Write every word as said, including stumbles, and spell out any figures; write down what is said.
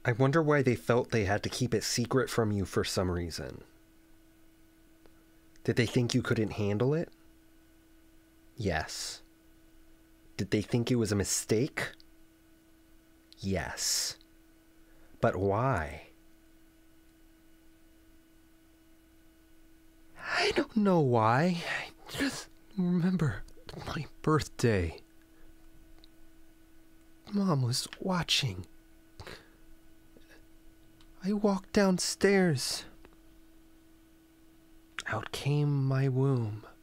I wonder why they felt they had to keep it secret from you for some reason. Did they think you couldn't handle it? Yes. Did they think it was a mistake? Yes. But why? I don't know why. I just remember my birthday. Mom was watching. I walked downstairs. Out came my womb.